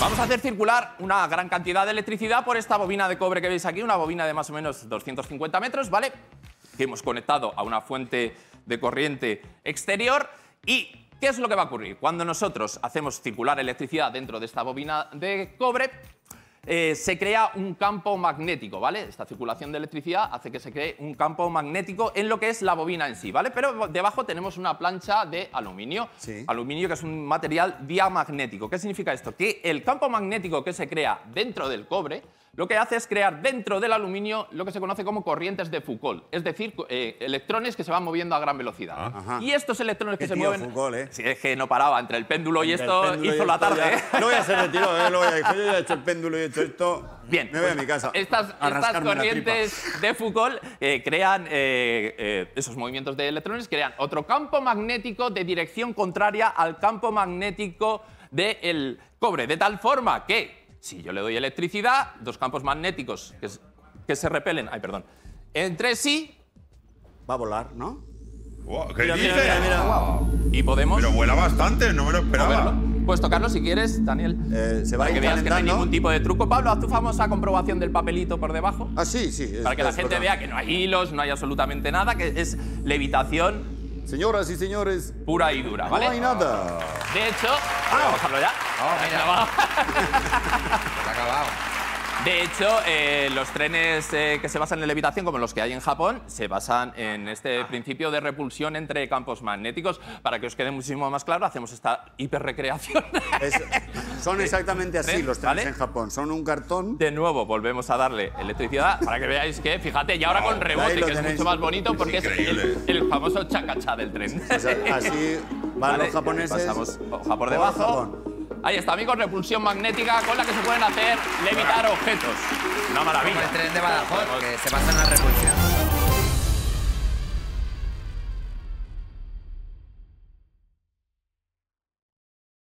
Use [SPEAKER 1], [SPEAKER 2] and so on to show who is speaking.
[SPEAKER 1] Vamos a hacer circular una gran cantidad de electricidad por esta bobina de cobre que veis aquí, una bobina de más o menos 250 metros, ¿vale? Que hemos conectado a una fuente de corriente exterior. ¿Y qué es lo que va a ocurrir? Cuando nosotros hacemos circular electricidad dentro de esta bobina de cobre, se crea un campo magnético, ¿vale? Esta circulación de electricidad hace que se cree un campo magnético en lo que es la bobina en sí, ¿vale? Pero debajo tenemos una plancha de aluminio.
[SPEAKER 2] Sí.
[SPEAKER 1] Aluminio, que es un material diamagnético. ¿Qué significa esto? Que el campo magnético que se crea dentro del cobre lo que hace es crear dentro del aluminio lo que se conoce como corrientes de Foucault, es decir, electrones que se va moviendo a gran velocidad.
[SPEAKER 2] Ajá.
[SPEAKER 1] Y estos electrones que se
[SPEAKER 2] tío,
[SPEAKER 1] mueven...
[SPEAKER 2] Foucault, ¿eh?
[SPEAKER 1] Sí, es que no paraba entre el péndulo y
[SPEAKER 2] Entre
[SPEAKER 1] esto,
[SPEAKER 2] el péndulo y
[SPEAKER 1] hizo la
[SPEAKER 2] esto
[SPEAKER 1] tarde.
[SPEAKER 2] ya- No voy a hacer retiro, lo voy a decir. Yo ya he hecho el péndulo y he hecho esto.
[SPEAKER 1] Bien,
[SPEAKER 2] Me voy a mi casa.
[SPEAKER 1] Estas
[SPEAKER 2] a rascarme la
[SPEAKER 1] corrientes de Foucault crean esos movimientos de electrones, crean otro campo magnético de dirección contraria al campo magnético del cobre, de tal forma que si yo le doy electricidad, dos campos magnéticos que se repelen, entre sí,
[SPEAKER 3] Va a volar, ¿no?
[SPEAKER 4] Wow, ¿qué
[SPEAKER 2] Mira,
[SPEAKER 4] dices?
[SPEAKER 2] mira, mira, mira.
[SPEAKER 1] y podemos
[SPEAKER 4] Pero vuela bastante, no me lo esperaba.
[SPEAKER 1] moverlo. Puedes tocarlo si quieres, Daniel.
[SPEAKER 2] Se va
[SPEAKER 1] Para que veas que no hay
[SPEAKER 2] calentando.
[SPEAKER 1] ningún tipo de truco. Pablo, haz tu famosa comprobación del papelito por debajo.
[SPEAKER 3] Ah, sí, sí.
[SPEAKER 1] Para que la gente vea que no hay hilos, no hay absolutamente nada, que es levitación
[SPEAKER 3] Señoras y señores,
[SPEAKER 1] pura y dura, ¿vale?
[SPEAKER 3] no hay nada.
[SPEAKER 1] De hecho, vamos a bajarlo ya.
[SPEAKER 5] mira. Se ha acabado.
[SPEAKER 1] De hecho, los trenes que se basan en levitación, como los que hay en Japón, se basan en este principio de repulsión entre campos magnéticos. Para que os quede muchísimo más claro, hacemos esta hiperrecreación.
[SPEAKER 3] Son exactamente así los trenes
[SPEAKER 1] ¿Vale?
[SPEAKER 3] en Japón. Son un cartón.
[SPEAKER 1] De nuevo, volvemos a darle electricidad para que veáis que, fíjate, y ahora con
[SPEAKER 3] Ahí
[SPEAKER 1] rebote,
[SPEAKER 3] lo
[SPEAKER 1] que es
[SPEAKER 3] tenéis.
[SPEAKER 1] mucho más bonito porque es
[SPEAKER 4] Increíble.
[SPEAKER 1] el famoso chacachá del tren.
[SPEAKER 3] O sea, así van
[SPEAKER 1] Vale,
[SPEAKER 3] los japoneses.
[SPEAKER 1] pasamos hoja por
[SPEAKER 3] por
[SPEAKER 1] debajo.
[SPEAKER 3] Japón.
[SPEAKER 1] Ahí está, amigos, repulsión magnética con la que se pueden hacer levitar objetos. Una maravilla.
[SPEAKER 5] Como el tren de Badajoz, que se basa en la repulsión.